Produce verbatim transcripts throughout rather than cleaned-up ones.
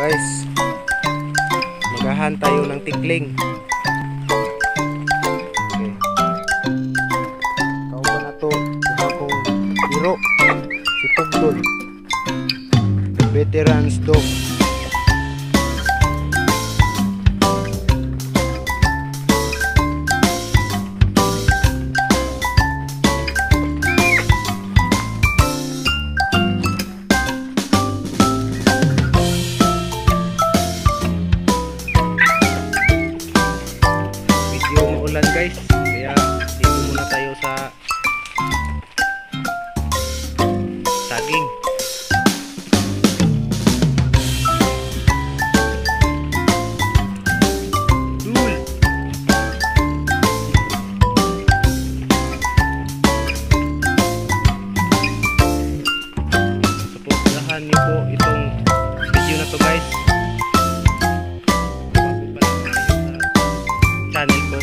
guys, magahan tayo ng tikling. Okay. Kau pa na to, ito kong biro, si Pugdol, the veteran's dog. Guys, kaya dito muna tayo sa saging. Dul. Suportahan niyo po itong video na to guys. Channel ko.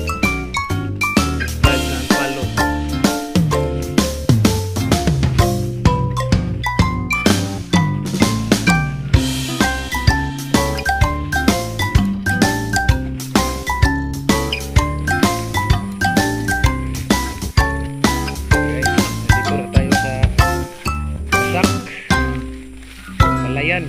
Palayan.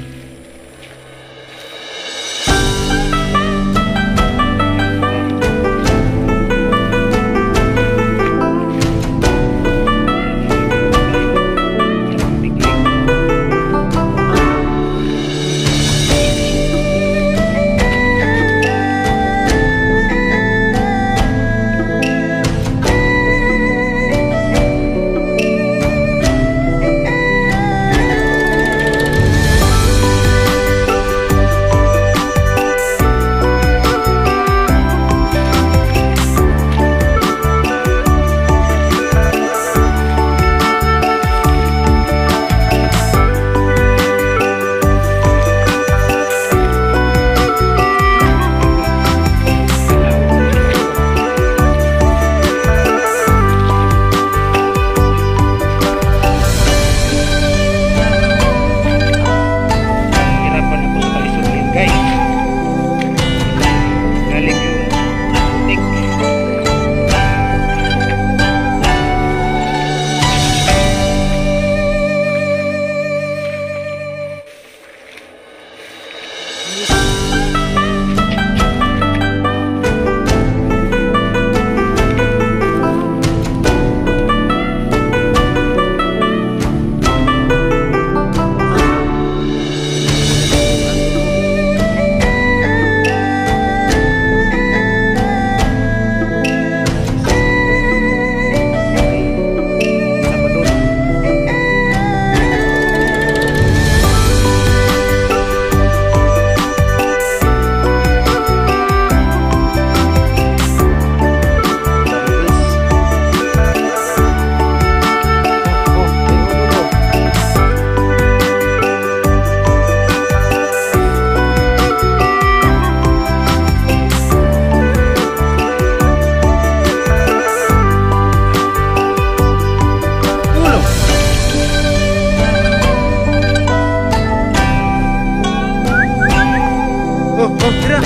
Oh, tira.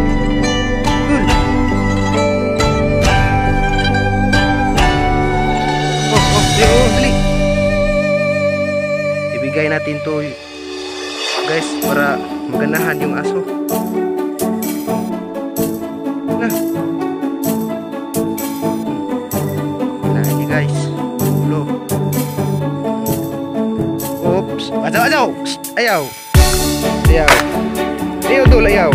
Cool. Oh, oh, oh, beli. Ibigay natin to guys para magandahan yung aso. Nah. Nah, ini guys. Lo. Oops. Ajaw, ajaw. Ayaw. Ayaw. Ayaw dul, ayaw.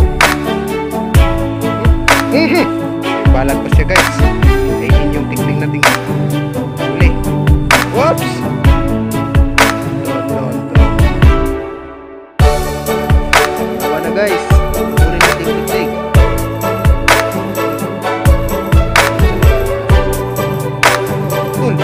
Mm-hmm. Balag pa siya guys. Ayun yung tikling natin. Uli. Whoops. Doon, doon, doon. Apa na guys. Uli natin tikling. Cool.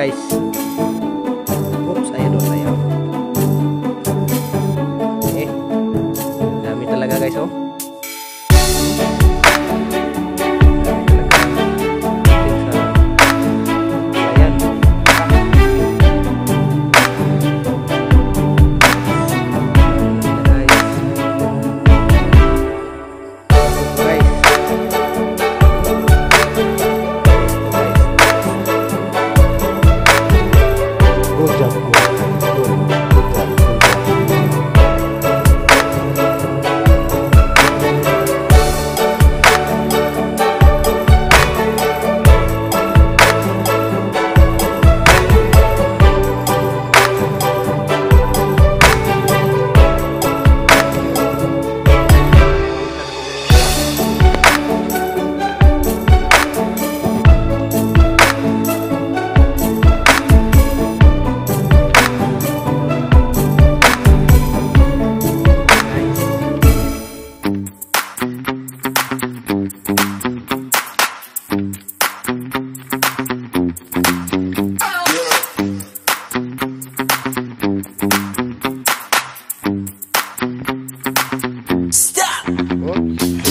guys. Oops, ayan o, ayan. Eh, dami talaga guys oh. Stop! Oops.